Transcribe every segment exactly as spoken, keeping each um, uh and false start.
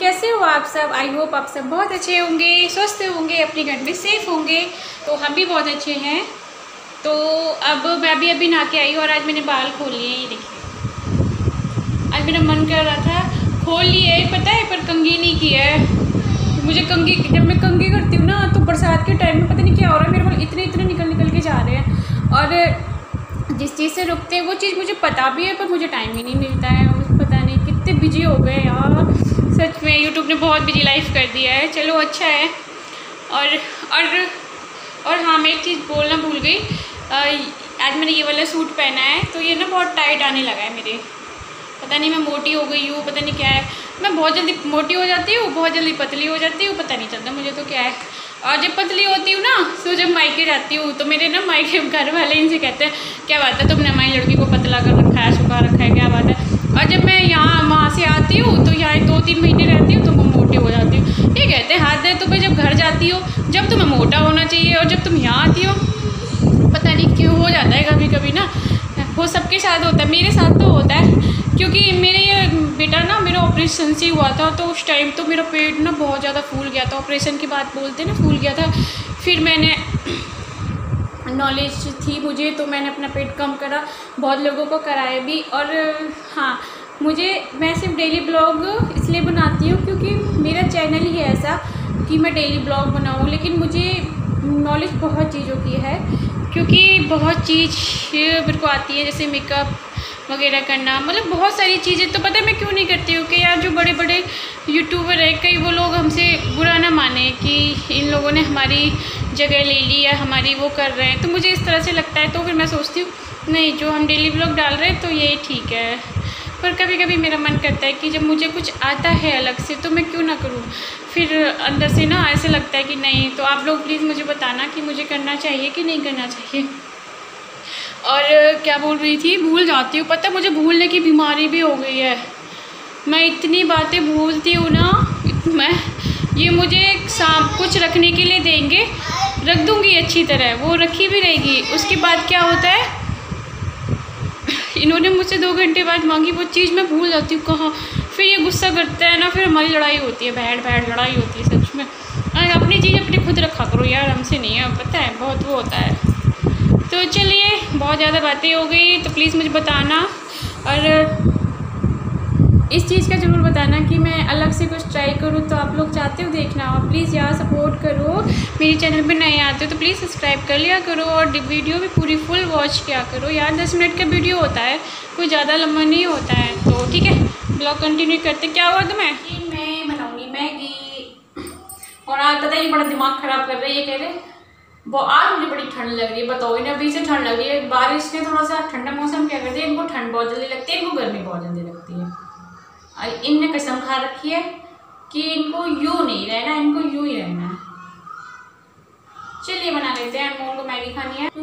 कैसे हो आप सब? आई होप आप सब बहुत अच्छे होंगे, स्वस्थ होंगे, अपने घर में सेफ होंगे। तो हम भी बहुत अच्छे हैं। तो अब मैं भी अभी नहा के आई हूँ और आज मैंने बाल खोल लिए। ये देखिए, आज मेरा मन कर रहा था खोल लिए, पता है, पर कंघी नहीं किया है। मुझे कंघी, जब मैं कंघी करती हूँ ना तो बरसात के टाइम में पता नहीं क्या हो रहा है, मेरे बाल इतने इतने निकल निकल के जा रहे हैं। और जिस चीज़ से रुकते हैं वो चीज़ मुझे पता भी है, पर मुझे टाइम ही नहीं मिलता है। पता नहीं कितने बिजी हो गए यार, सच में यूट्यूब ने बहुत बिजी लाइफ कर दिया है। चलो अच्छा है। और और और हाँ, मैं एक चीज़ बोलना भूल गई। आज मैंने ये वाला सूट पहना है तो ये ना बहुत टाइट आने लगा है मेरे। पता नहीं मैं मोटी हो गई हूँ, पता नहीं क्या है। मैं बहुत जल्दी मोटी हो जाती हूँ, बहुत जल्दी पतली हो जाती हूँ, पता नहीं चलता मुझे तो क्या है। और जब पतली होती हूँ ना तो जब मायके जाती हूँ तो मेरे ना मायके घर वाले इनसे कहते हैं, क्या बात है, तुमने हमारी लड़की को पतला कर रखा है, सुखा रखा है, क्या बात है। और जब मैं यहाँ वहाँ से आती हूँ तो यहाँ दो तीन महीने रहती हूँ तो मैं मोटी हो जाती हूँ। ये कहते हैं हाथ दे तुम्हें जब घर जाती हो, जब तुम्हें मोटा होना चाहिए, और जब तुम यहाँ आती हो पता नहीं क्यों हो जाता है कभी कभी ना। वो सबके साथ होता है, मेरे साथ तो होता है। क्योंकि मेरे ये बेटा ना मेरा ऑपरेशन से हुआ था तो उस टाइम तो मेरा पेट ना बहुत ज़्यादा फूल गया था। ऑपरेशन की बात बोलते ना, फूल गया था। फिर मैंने नॉलेज थी मुझे तो मैंने अपना पेट कम करा, बहुत लोगों को कराया भी। और हाँ, मुझे मैं सिर्फ डेली ब्लॉग इसलिए बनाती हूँ क्योंकि मेरा चैनल ही है ऐसा कि मैं डेली ब्लॉग बनाऊँ। लेकिन मुझे नॉलेज बहुत चीज़ों की है, क्योंकि बहुत चीज़ मेरे को आती है, जैसे मेकअप वगैरह करना, मतलब बहुत सारी चीज़ें। तो पता है मैं क्यों नहीं करती हूँ कि यार जो बड़े बड़े यूट्यूबर है, कई वो लोग हमसे बुरा ना माने कि इन लोगों ने हमारी जगह ले ली या हमारी वो कर रहे हैं। तो मुझे इस तरह से लगता है, तो फिर मैं सोचती हूँ नहीं, जो हम डेली ब्लॉग डाल रहे हैं तो ये ठीक है। पर कभी कभी मेरा मन करता है कि जब मुझे कुछ आता है अलग से तो मैं क्यों ना करूँ। फिर अंदर से ना ऐसे लगता है कि नहीं। तो आप लोग प्लीज़ मुझे बताना कि मुझे करना चाहिए कि नहीं करना चाहिए। और क्या बोल रही थी, भूल जाती हूँ। पता है मुझे भूलने की बीमारी भी हो गई है। मैं इतनी बातें भूलती हूँ ना। मैं ये मुझे शाम कुछ रखने के लिए देंगे, रख दूँगी अच्छी तरह, वो रखी भी रहेगी। उसके बाद क्या होता है, इन्होंने मुझसे दो घंटे बाद मांगी वो चीज़, मैं भूल जाती हूँ कहाँ। फिर ये गुस्सा करता है ना, फिर हमारी लड़ाई होती है, बैठ बैठ लड़ाई होती है सच में। अपनी चीज़ अपनी खुद रखा करो यार, हमसे नहीं है, पता है बहुत वो होता है। तो चलिए, बहुत ज़्यादा बातें हो गई, तो प्लीज़ मुझे बताना। और इस चीज़ का ज़रूर बताना कि मैं अलग से कुछ ट्राई करूँ। तो आप लोग चाहते हो देखना, और प्लीज़ यार सपोर्ट करो। मेरे चैनल पे नए आते हो तो प्लीज़ सब्सक्राइब कर लिया करो, और वीडियो भी पूरी फुल वॉच किया करो यार। दस मिनट का वीडियो होता है, कोई ज़्यादा लंबा नहीं होता है। तो ठीक है, ब्लॉग कंटिन्यू करते। क्या हुआ तुम्हें? मैं बनाऊँगी मैगी। और आज पता है बड़ा दिमाग ख़राब कर रही है, कह रहे वो आज मुझे बड़ी ठंड लग रही है। बताओ इन्हें, अभी से ठंड लग रही है। बारिश ने थोड़ा सा ठंडा मौसम क्या करती है, इनको ठंड बहुत जल्दी लगती है, इनको गर्मी बहुत जल्दी लगती है। और इनने कसम खा रखी है कि इनको यूँ नहीं रहना, इनको यूँ ही रहना है। चलिए बना लेते हैं, अनमोल को मैगी खानी है।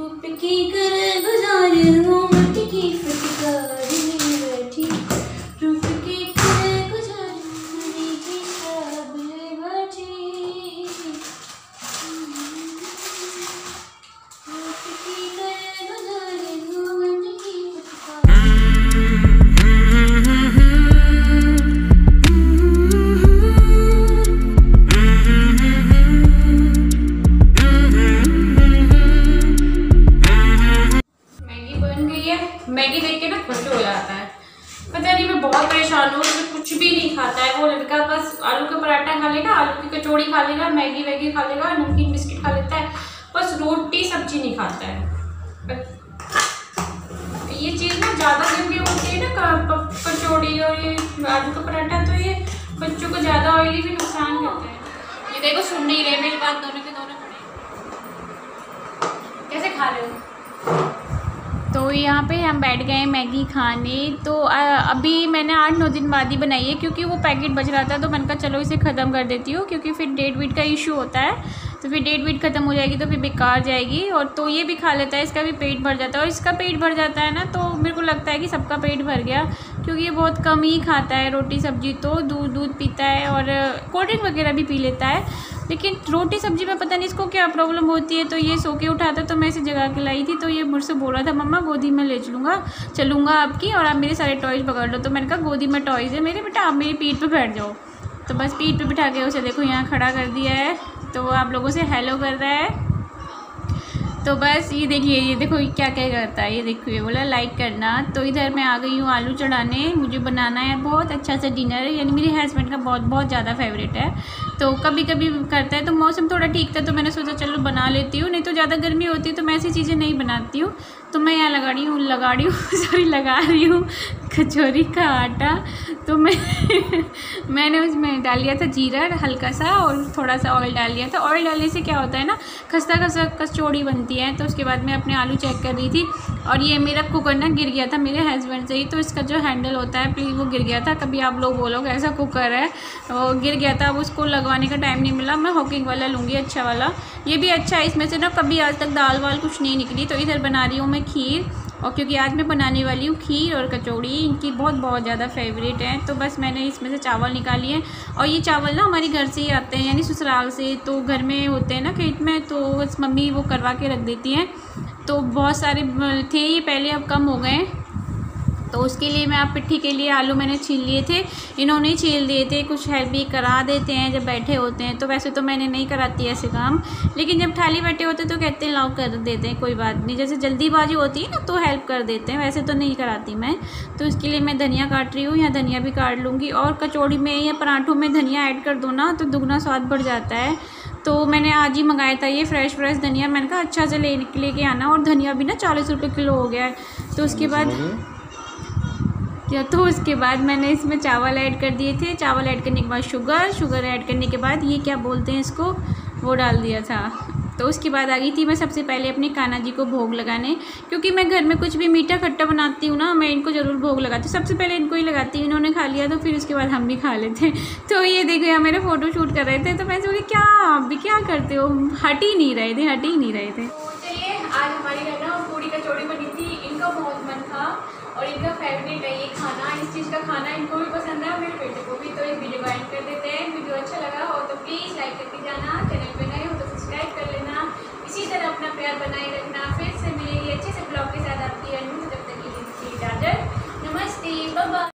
मैगी देख के ना खुश हो जाता है। पता नहीं मैं बहुत परेशान हूँ, मुझे कुछ भी नहीं खाता है वो लड़का। बस आलू का पराठा खा लेगा, आलू की कचौड़ी खा लेगा, मैगी वैगी खा लेगा, नमकीन बिस्किट खा लेता है, बस रोटी सब्जी नहीं खाता है। ये चीज़ ना ज़्यादा दिन की होती है ना, कचौड़ी और ये आलू का पराठा, तो ये बच्चों को ज़्यादा ऑयली भी नुकसान करता है। ये देखो सुन नहीं रहे मेरी बात, दोनों के दोनों खड़े कैसे खा रहे हो। तो यहाँ पे हम बैठ गए मैगी खाने। तो अभी मैंने आठ नौ दिन बाद ही बनाई है, क्योंकि वो पैकेट बच रहा था तो मैंने कहा चलो इसे ख़त्म कर देती हूँ, क्योंकि फिर डेट वीट का इशू होता है। तो फिर डेट वीट ख़त्म हो जाएगी तो फिर बेकार जाएगी। और तो ये भी खा लेता है, इसका भी पेट भर जाता है। और इसका पेट भर जाता है ना तो मेरे को लगता है कि सबका पेट भर गया, क्योंकि ये बहुत कम ही खाता है रोटी सब्जी। तो दूध दूध पीता है और कोल्ड ड्रिंक वगैरह भी पी लेता है, लेकिन रोटी सब्जी में पता नहीं इसको क्या प्रॉब्लम होती है। तो ये सो के उठा था तो मैं इसे जगा के लाई थी, तो ये मुझसे बोल रहा था मम्मा गोदी में ले चलूँगा चलूँगा आपकी, और आप मेरे सारे टॉयज़ पकड़ लो। तो मैंने कहा गोदी में टॉयज़ है मेरे, बेटा आप मेरी पीठ पे बैठ जाओ। तो बस पीठ पे बिठा के उसे देखो यहाँ खड़ा कर दिया है, तो वो आप लोगों से हेलो कर रहा है। तो बस ये देखिए, ये देखो ये क्या क्या करता है, ये देखो ये बोला लाइक करना। तो इधर मैं आ गई हूँ आलू चढ़ाने, मुझे बनाना है बहुत अच्छा सा डिनर, यानी मेरे हस्बैंड का बहुत बहुत ज़्यादा फेवरेट है। तो कभी कभी करता है, तो मौसम थोड़ा ठीक था तो मैंने सोचा चलो बना लेती हूँ, नहीं तो ज़्यादा गर्मी होती है तो मैं ऐसी चीज़ें नहीं बनाती हूँ। तो मैं यहाँ लगा रही हूँ लगा रही हूँ सॉरी लगा रही हूँ कचौरी का आटा। तो मैं मैंने उसमें डाल लिया था जीरा हल्का सा और थोड़ा सा ऑयल डाल लिया था। ऑयल डालने से क्या होता है ना, खस्ता खस्ता कचौड़ी बनती है। तो उसके बाद मैं अपने आलू चेक कर रही थी और ये मेरा कुकर ना गिर गया था मेरे हस्बैंड से ही, तो इसका जो हैंडल होता है प्लीज़ वो गिर गया था। कभी आप लोग बोलोगे ऐसा कुकर है, वो गिर गया था, अब उसको लगवाने का टाइम नहीं मिला। मैं हॉकिंग वाला लूँगी, अच्छा वाला, ये भी अच्छा है। इसमें से ना कभी आज तक दाल वाल कुछ नहीं निकली। तो इधर बना रही हूँ मैं खीर, और क्योंकि आज मैं बनाने वाली हूँ खीर और कचौड़ी, इनकी बहुत बहुत ज़्यादा फेवरेट है। तो बस मैंने इसमें से चावल निकाली है, और ये चावल ना हमारे घर से ही आते हैं, यानी ससुराल से। तो घर में होते हैं ना खेत में, तो बस मम्मी वो करवा के रख देती हैं। तो बहुत सारे थे ये पहले, अब कम हो गए। तो उसके लिए मैं आप पिट्ठी के लिए आलू मैंने छील लिए थे, इन्होंने छील दिए थे। कुछ हेल्प भी करा देते हैं जब बैठे होते हैं, तो वैसे तो मैंने नहीं कराती ऐसे काम, लेकिन जब खाली बैठे होते तो कहते हैं लाओ कर देते हैं, कोई बात नहीं। जैसे जल्दीबाजी होती है ना तो हेल्प कर देते हैं, वैसे तो नहीं कराती मैं। तो इसके लिए मैं धनिया काट रही हूँ, या धनिया भी काट लूँगी। और कचौड़ी में या पराठों में धनिया ऐड कर दो ना तो दुगना स्वाद बढ़ जाता है। तो मैंने आज ही मंगाया था ये फ्रेश फ्रेश धनिया, मैंने कहा अच्छा से ले लेके आना। और धनिया भी ना चालीस रुपये किलो हो गया है। तो उसके बाद तो उसके बाद मैंने इसमें चावल ऐड कर दिए थे। चावल ऐड करने के बाद शुगर शुगर ऐड करने के बाद ये क्या बोलते हैं इसको, वो डाल दिया था। तो उसके बाद आ गई थी मैं सबसे पहले अपने कान्हा जी को भोग लगाने, क्योंकि मैं घर में कुछ भी मीठा खट्टा बनाती हूँ ना, मैं इनको ज़रूर भोग लगाती हूँ। सबसे पहले इनको ही लगाती हूँ, इन्होंने खा लिया तो फिर उसके बाद हम भी खा लेते हैं। तो ये देखो यहाँ मेरे फ़ोटो शूट कर रहे थे, तो मैं सोची क्या आप भी क्या करते हो, हट ही नहीं रहे थे हट ही नहीं रहे थे। तो चलिए आज हमारी घर ना पूड़ी कचौड़ी बनी थी, इनका बहुत मन था और इनका फेवरेट है ये खाना, इस चीज़ का खाना इनको भी पसंद है और मेरे बेटे को भी। तो एक वीडियो एंड कर देते हैं। वीडियो अच्छा लगा हो तो प्लीज़ लाइक करके जाना, चैनल पे नए हो तो सब्सक्राइब कर लेना, इसी तरह अपना प्यार बनाए रखना। फिर से मिलेंगे अच्छे से ब्लॉग के साथ आपकी अनु, जब तक की इजाज़त, नमस्ते, बाय बाय।